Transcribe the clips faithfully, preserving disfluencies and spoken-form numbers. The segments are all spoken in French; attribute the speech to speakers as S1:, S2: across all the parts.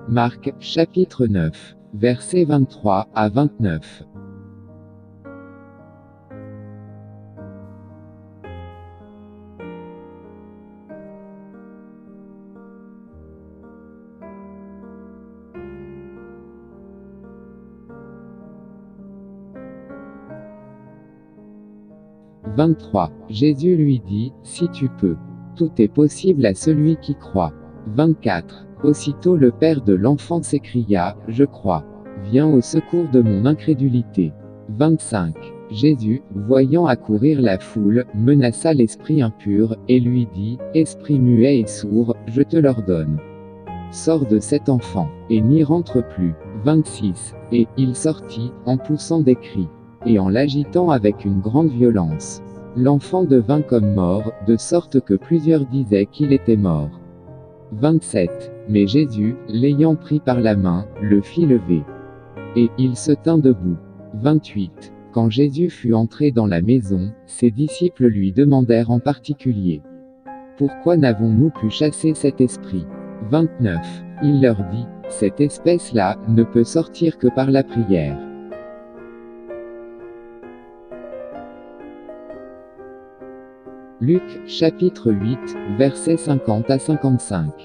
S1: Marc, chapitre neuf, versets vingt-trois à vingt-neuf. vingt-trois. Jésus lui dit, si tu peux. Tout est possible à celui qui croit. vingt-quatre. Aussitôt le père de l'enfant s'écria, je crois. Viens au secours de mon incrédulité. vingt-cinq. Jésus, voyant accourir la foule, menaça l'esprit impur, et lui dit, esprit muet et sourd, je te l'ordonne. Sors de cet enfant, et n'y rentre plus. vingt-six. Et il sortit, en poussant des cris, et en l'agitant avec une grande violence. L'enfant devint comme mort, de sorte que plusieurs disaient qu'il était mort. vingt-sept. Mais Jésus, l'ayant pris par la main, le fit lever. Et il se tint debout. vingt-huit. Quand Jésus fut entré dans la maison, ses disciples lui demandèrent en particulier, pourquoi n'avons-nous pu chasser cet esprit? vingt-neuf. Il leur dit, cette espèce-là ne peut sortir que par la prière. Luc, chapitre huit, versets cinquante à cinquante-cinq.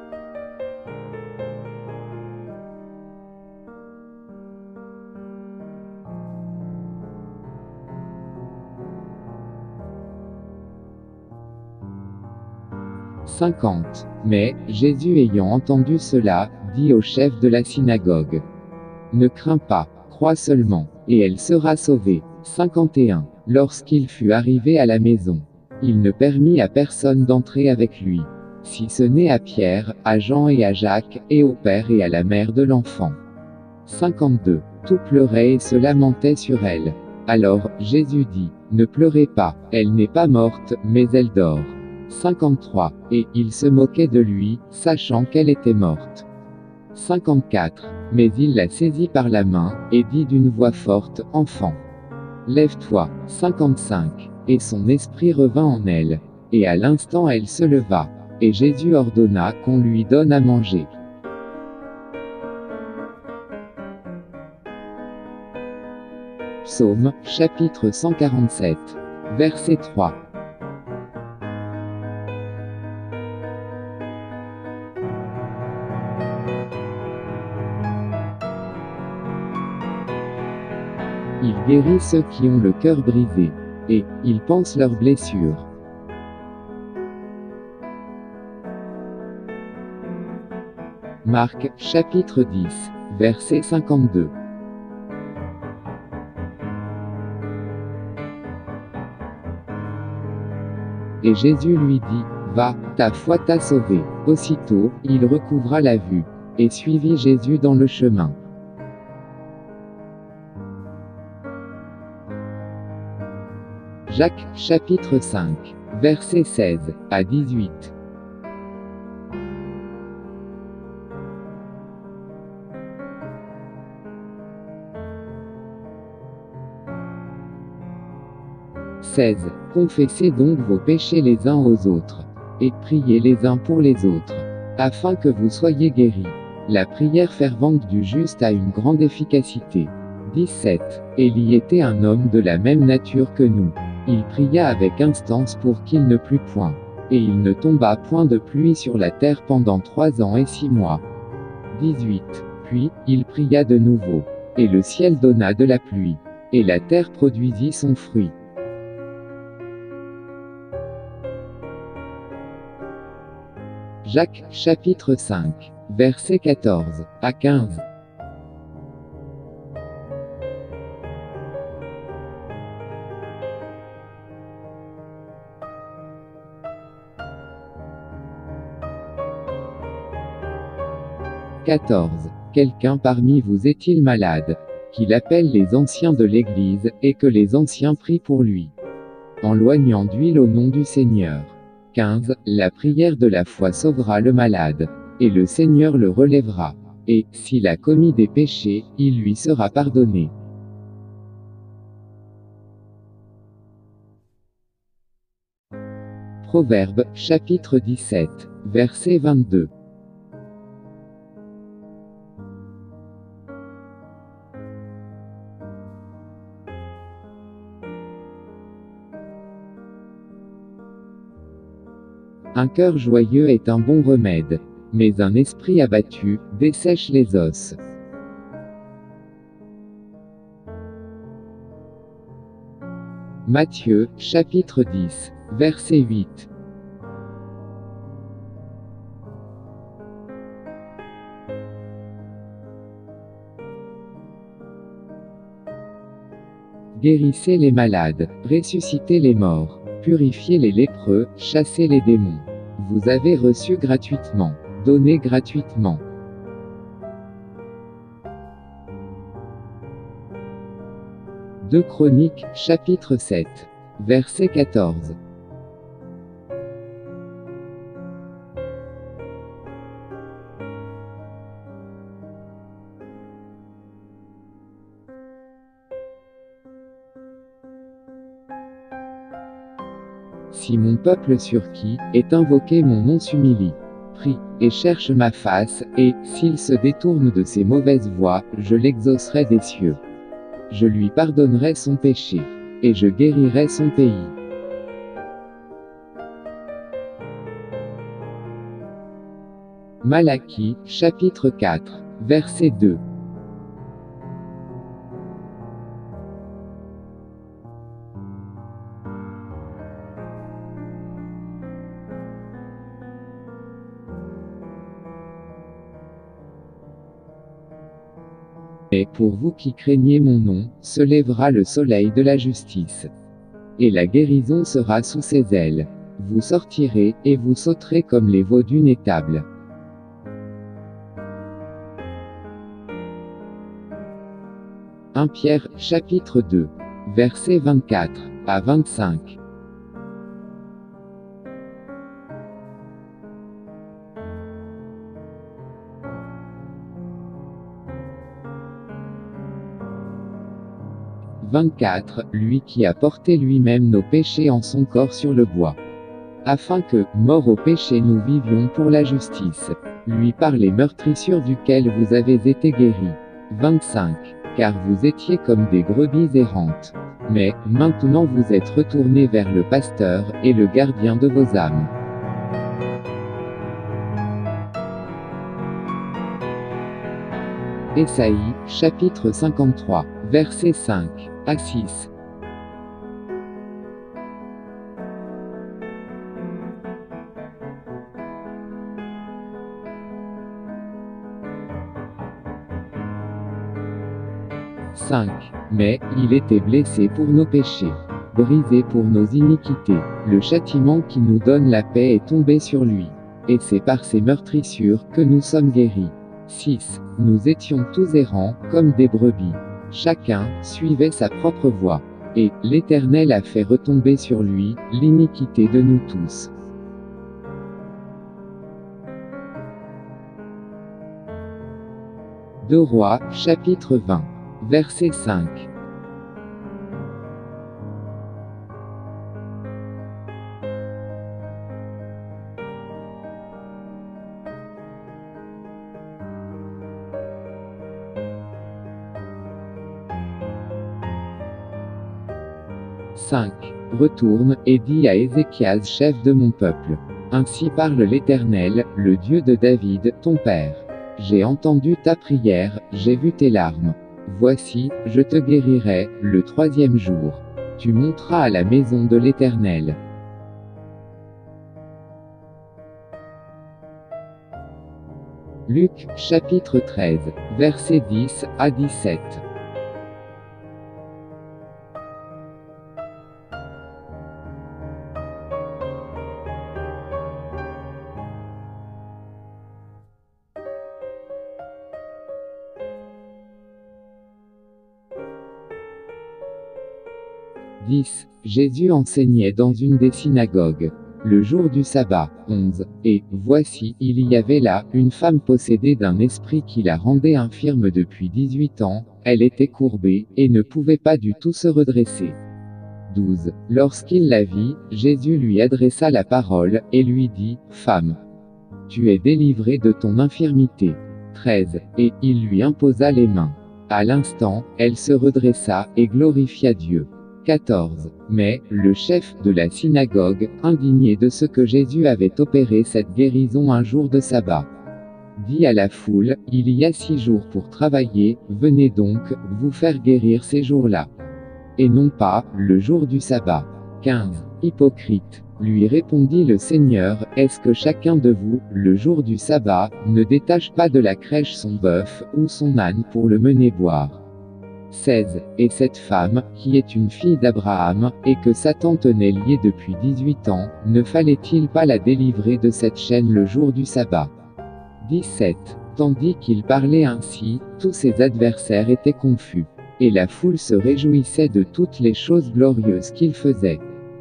S1: cinquante. Mais, Jésus ayant entendu cela, dit au chef de la synagogue, ne crains pas, crois seulement, et elle sera sauvée. cinquante et un. Lorsqu'il fut arrivé à la maison, il ne permit à personne d'entrer avec lui, si ce n'est à Pierre, à Jean et à Jacques, et au père et à la mère de l'enfant. cinquante-deux. Tout pleurait et se lamentait sur elle. Alors, Jésus dit, ne pleurez pas, elle n'est pas morte, mais elle dort. cinquante-trois. Et il se moquait de lui, sachant qu'elle était morte. cinquante-quatre. Mais il la saisit par la main, et dit d'une voix forte, enfant, lève-toi. cinquante-cinq. Et son esprit revint en elle. Et à l'instant elle se leva. Et Jésus ordonna qu'on lui donne à manger. Psaume, chapitre cent quarante-sept. Verset trois. Il guérit ceux qui ont le cœur brisé, et il panse leurs blessures. Marc, chapitre dix, verset cinquante-deux. Et Jésus lui dit, va, ta foi t'a sauvé. Aussitôt, il recouvra la vue, et suivit Jésus dans le chemin. Jacques, chapitre cinq, versets seize à dix-huit. seize. Confessez donc vos péchés les uns aux autres, et priez les uns pour les autres, afin que vous soyez guéris. La prière fervente du juste a une grande efficacité. dix-sept. Et il y était un homme de la même nature que nous. Il pria avec instance pour qu'il ne plût point. Et il ne tomba point de pluie sur la terre pendant trois ans et six mois. dix-huit. Puis, il pria de nouveau. Et le ciel donna de la pluie. Et la terre produisit son fruit. Jacques, chapitre cinq, versets quatorze à quinze. quatorze. Quelqu'un parmi vous est-il malade? Qu'il appelle les anciens de l'Église, et que les anciens prient pour lui, en loignant d'huile au nom du Seigneur. quinze. La prière de la foi sauvera le malade, et le Seigneur le relèvera. Et, s'il a commis des péchés, il lui sera pardonné. Proverbes, chapitre dix-sept, verset vingt-deux. Un cœur joyeux est un bon remède, mais un esprit abattu dessèche les os. Matthieu, chapitre dix, verset huit. Guérissez les malades, ressuscitez les morts, purifiez les lépreux, chassez les démons. Vous avez reçu gratuitement, donnez gratuitement. deux Chroniques, chapitre sept, verset quatorze. Si mon peuple sur qui est invoqué mon nom s'humilie, prie, et cherche ma face, et, s'il se détourne de ses mauvaises voies, je l'exaucerai des cieux. Je lui pardonnerai son péché, et je guérirai son pays. Malachie, chapitre quatre, verset deux. Mais pour vous qui craignez mon nom, se lèvera le soleil de la justice. Et la guérison sera sous ses ailes. Vous sortirez, et vous sauterez comme les veaux d'une étable. un Pierre, chapitre deux, versets vingt-quatre à vingt-cinq. vingt-quatre, lui qui a porté lui-même nos péchés en son corps sur le bois. Afin que, morts au péché nous vivions pour la justice. Lui par les meurtrissures duquel vous avez été guéris. vingt-cinq. Car vous étiez comme des brebis errantes. Mais, maintenant vous êtes retournés vers le pasteur, et le gardien de vos âmes. Ésaïe, chapitre cinquante-trois, versets cinq à six. cinq. Mais, il était blessé pour nos péchés, brisé pour nos iniquités. Le châtiment qui nous donne la paix est tombé sur lui. Et c'est par ses meurtrissures que nous sommes guéris. six. Nous étions tous errants, comme des brebis. Chacun suivait sa propre voie. Et l'Éternel a fait retomber sur lui l'iniquité de nous tous. deux Rois, chapitre vingt, verset cinq. cinq. Retourne, et dis à Ézéchias chef de mon peuple. Ainsi parle l'Éternel, le Dieu de David, ton père. J'ai entendu ta prière, j'ai vu tes larmes. Voici, je te guérirai, le troisième jour. Tu monteras à la maison de l'Éternel. Luc, chapitre treize, versets dix à dix-sept. dix. Jésus enseignait dans une des synagogues. Le jour du sabbat. onze. Et, voici, il y avait là, une femme possédée d'un esprit qui la rendait infirme depuis dix-huit ans, elle était courbée, et ne pouvait pas du tout se redresser. douze. Lorsqu'il la vit, Jésus lui adressa la parole, et lui dit, « Femme, tu es délivrée de ton infirmité. » treize. Et, il lui imposa les mains. À l'instant, elle se redressa, et glorifia Dieu. quatorze. Mais, le chef de la synagogue, indigné de ce que Jésus avait opéré cette guérison un jour de sabbat, dit à la foule, il y a six jours pour travailler, venez donc, vous faire guérir ces jours-là. Et non pas, le jour du sabbat. quinze. Hypocrite, lui répondit le Seigneur, est-ce que chacun de vous, le jour du sabbat, ne détache pas de la crèche son bœuf, ou son âne pour le mener boire? seize. Et cette femme, qui est une fille d'Abraham, et que Satan tenait liée depuis dix-huit ans, ne fallait-il pas la délivrer de cette chaîne le jour du sabbat? dix-sept. Tandis qu'il parlait ainsi, tous ses adversaires étaient confus. Et la foule se réjouissait de toutes les choses glorieuses qu'il faisait.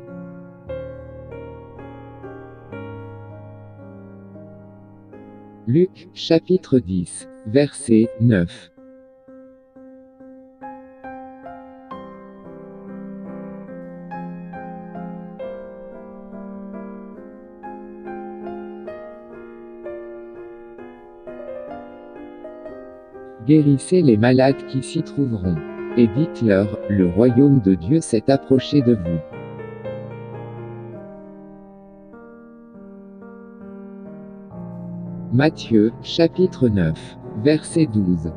S1: Luc, chapitre dix, verset neuf. Guérissez les malades qui s'y trouveront. Et dites-leur, le royaume de Dieu s'est approché de vous. Matthieu, chapitre neuf, verset douze.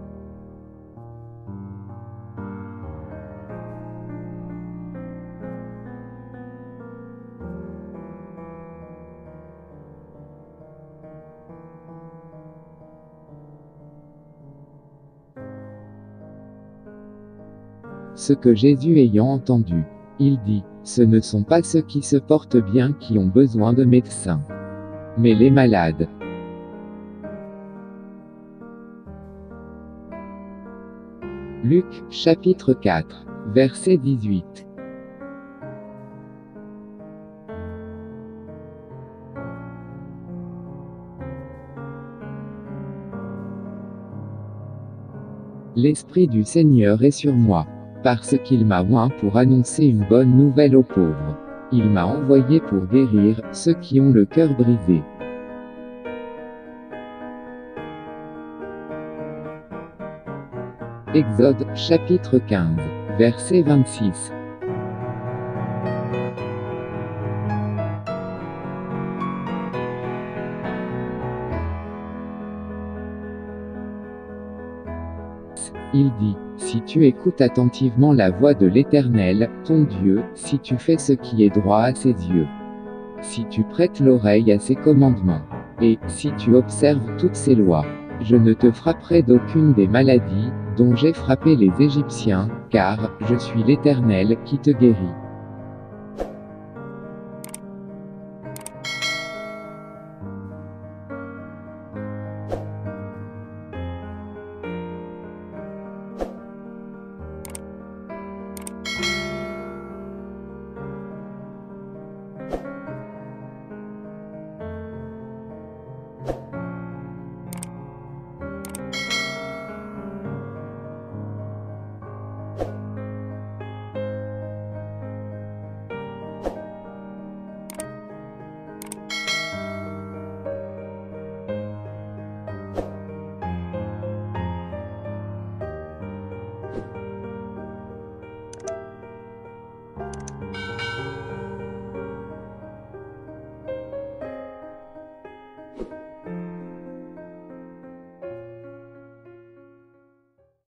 S1: Ce que Jésus ayant entendu, il dit, ce ne sont pas ceux qui se portent bien qui ont besoin de médecins, mais les malades. Luc, chapitre quatre, verset dix-huit. L'Esprit du Seigneur est sur moi, parce qu'il m'a oint pour annoncer une bonne nouvelle aux pauvres. Il m'a envoyé pour guérir ceux qui ont le cœur brisé. Exode, chapitre quinze, verset vingt-six. Il dit, si tu écoutes attentivement la voix de l'Éternel, ton Dieu, si tu fais ce qui est droit à ses yeux, si tu prêtes l'oreille à ses commandements, et si tu observes toutes ses lois, je ne te frapperai d'aucune des maladies dont j'ai frappé les Égyptiens, car je suis l'Éternel qui te guérit.